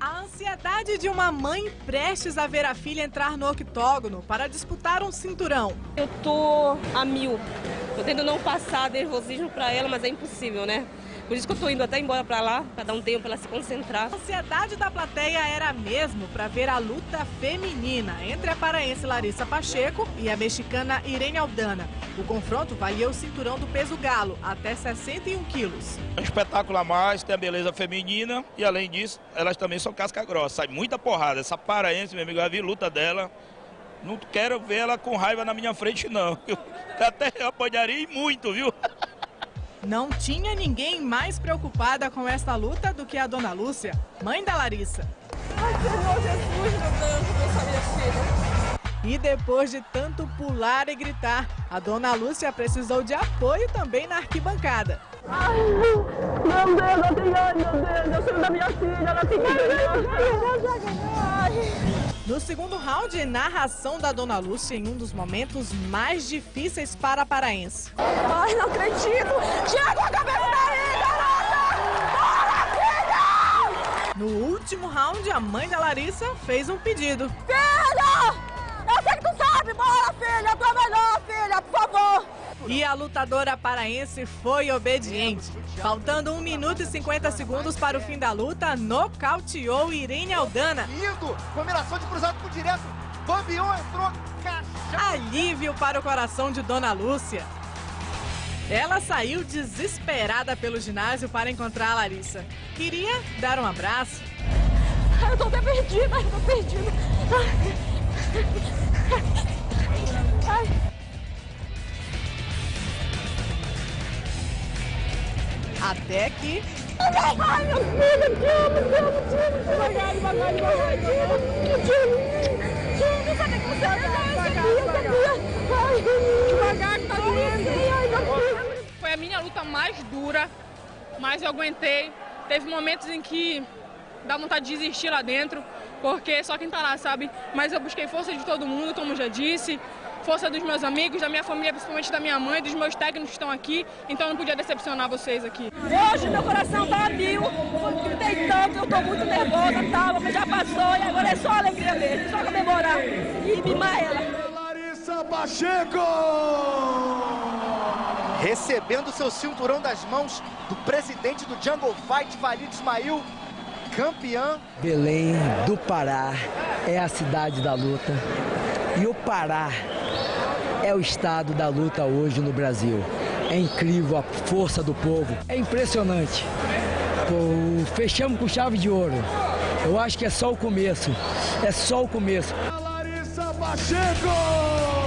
A ansiedade de uma mãe prestes a ver a filha entrar no octógono para disputar um cinturão. Eu tô a mil. Tô tentando não passar nervosismo para ela, mas é impossível, né? Por isso que eu tô indo até embora para lá, para dar um tempo para ela se concentrar. A ansiedade da plateia era mesmo para ver a luta feminina entre a paraense Larissa Pacheco e a mexicana Irene Aldana. O confronto valia o cinturão do peso galo, até 61 quilos. É um espetáculo a mais, tem a beleza feminina e, além disso, elas também são casca grossa. Sai muita porrada. Essa paraense, meu amigo, eu vi luta dela. Não quero ver ela com raiva na minha frente, não. Eu até apanharia muito, viu? Não tinha ninguém mais preocupada com esta luta do que a dona Lúcia, mãe da Larissa. Ai, Senhor Jesus, meu Deus, eu minha filha. E depois de tanto pular e gritar, a dona Lúcia precisou de apoio também na arquibancada. Ai, meu Deus, eu tenho, ai, meu Deus, eu sou da minha filha, ela tem que ganhar. No segundo round, narração da dona Lúcia em um dos momentos mais difíceis para a paraense. Ai, não acredito! Chega a cabeça daí, garota! Bora, filha! No último round, a mãe da Larissa fez um pedido. Filha! Eu sei que tu sabe! Bora, filha! Tu é melhor, filha, por favor! E a lutadora paraense foi obediente. Faltando 1 minuto e 50 segundos para o fim da luta, nocauteou Irene Aldana. Indo, combinação de cruzado por direto, Bambião entrou, Alívio para o coração de dona Lúcia. Ela saiu desesperada pelo ginásio para encontrar a Larissa. Queria dar um abraço. Eu tô até perdida, eu tô perdida. Ai. Até que... Ai, meu filho, te amo. Devagar, devagar. Não sabe como você Devagar, que tá doendo. Foi a minha luta mais dura, mas eu aguentei. Teve momentos em que dá vontade de desistir lá dentro, porque só quem tá lá sabe. Mas eu busquei força de todo mundo, como já disse. Força dos meus amigos, da minha família, principalmente da minha mãe, dos meus técnicos que estão aqui, então eu não podia decepcionar vocês aqui. Hoje meu coração tá a mil, gritei tanto, eu tô muito nervosa, tá, mas já passou e agora é só alegria mesmo, só comemorar e mimar ela. Larissa Pacheco! Recebendo seu cinturão das mãos do presidente do Jungle Fight, Walid Ismail, campeã. Belém do Pará é a cidade da luta e o Pará é o estado da luta hoje no Brasil. É incrível a força do povo, é impressionante. Fechamos com chave de ouro. Eu acho que é só o começo, é só o começo. Larissa Pacheco!